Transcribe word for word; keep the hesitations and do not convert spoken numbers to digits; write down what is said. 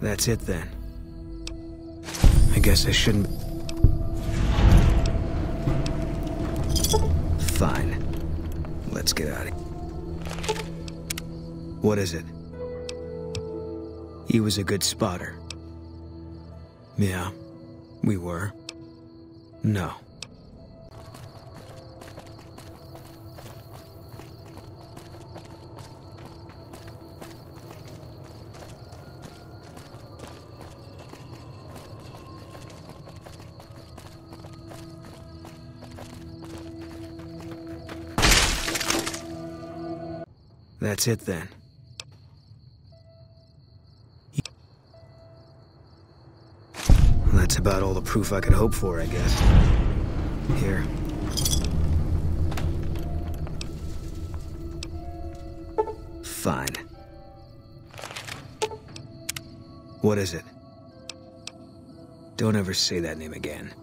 That's it then. I guess I shouldn't... Fine. Let's get out of here. What is it? He was a good spotter. Yeah, we were. No. That's it then. That's about all the proof I could hope for, I guess. Here. Fine. What is it? Don't ever say that name again.